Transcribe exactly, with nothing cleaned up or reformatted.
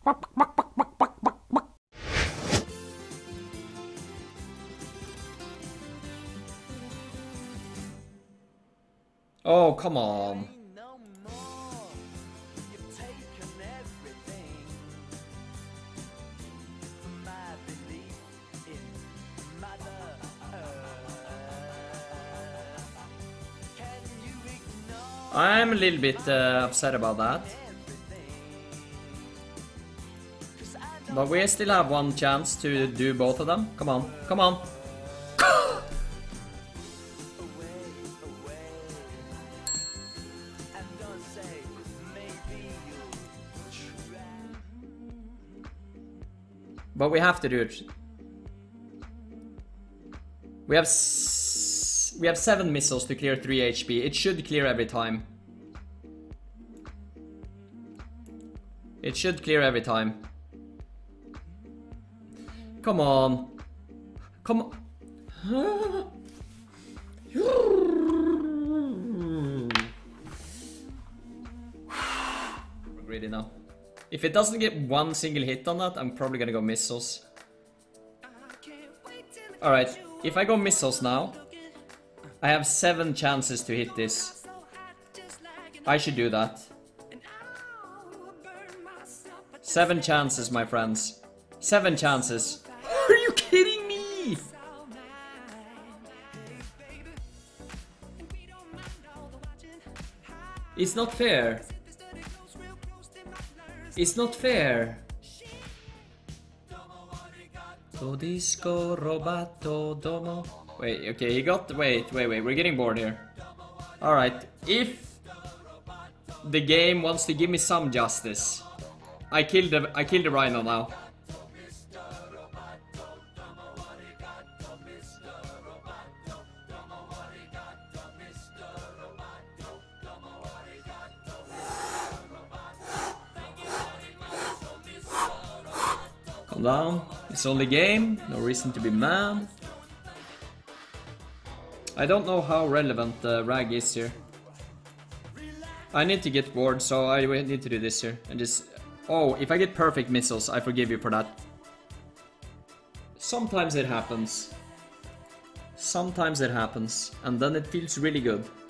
Oh, come on. I'm a little bit uh, upset about that. But we still have one chance to do both of them. Come on, come on. But we have to do it. We have s we have seven missiles to clear three H P. It should clear every time. It should clear every time. Come on. Come on. We're greedy now. If it doesn't get one single hit on that, I'm probably gonna go missiles. Alright, if I go missiles now, I have seven chances to hit this. I should do that. Seven chances, my friends. Seven chances. Are you kidding me? It's not fair. It's not fair. Do disco robato domo. Wait, okay, he got. Wait, wait, wait. We're getting bored here. Alright, if the game wants to give me some justice, I killed the I killed the rhino now. Calm down. It's only game. No reason to be mad. I don't know how relevant the uh, rag is here. I need to get bored, so I need to do this here and just. Oh, if I get perfect missiles, I forgive you for that. Sometimes it happens. Sometimes it happens, and then it feels really good.